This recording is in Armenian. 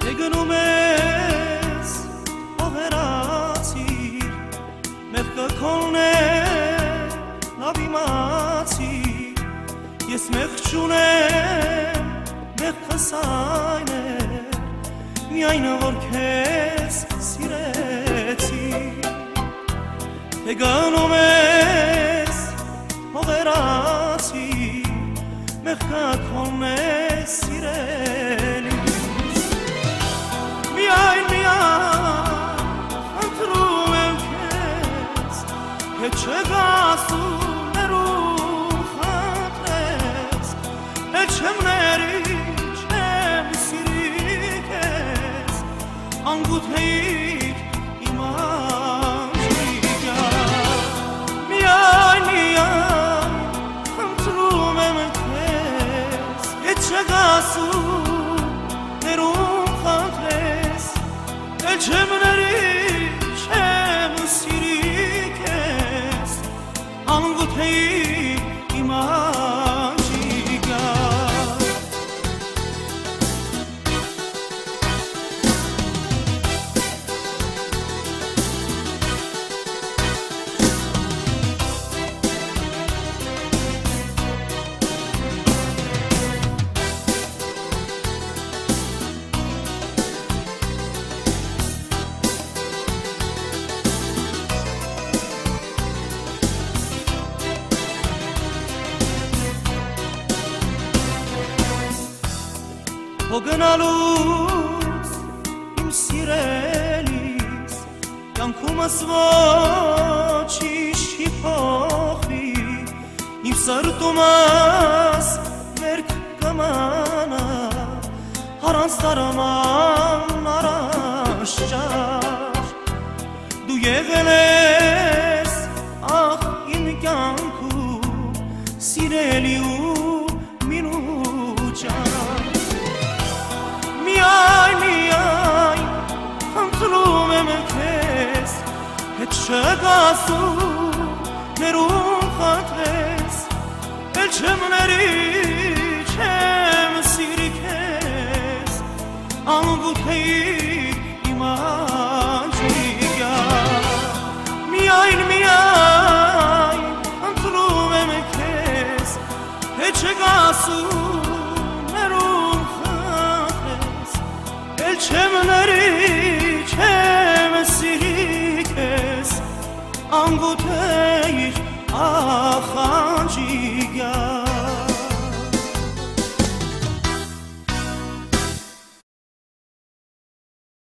Գնումես ողերացիր մեղքը քոնն է լավ իմացիր ես մեղք չունեմ մեղքս այն է միայն որ քեզ սիրեցի թե գնումես ողերացիր մեղքը քոնն է սիրելի ընտրում եմ քեզ հետ չգասու ներում խնդրես հետ չեմ ների չեմ սիրի քեզ անգութեիք իմ անջիգա միայն ընտրում եմ քեզ հետ չգասու ներում խնդրես Չեմ ների, չեմ սիրի քեզ անգութեի իմ անջիգա Հոգնալուց իմ սիրելիս կյանքումս ոչինչ չի փոխվի իմ սրտումս մերկ կմնա առանց տարաման առանց ճար դու եղել ես ախ իմ կյանքում սիրելի ու մինուճար Միայն ընտրում եմ քեզ հետ չգասու ներում խնդրես էլ չեմ ների չեմ սիրի քեզ անգութեի իմ անջիգա միայն ընտրում եմ քեզ հետ չգասու Չեմ ների, չեմ սիրի քեզ անգութեի ախ անջիգա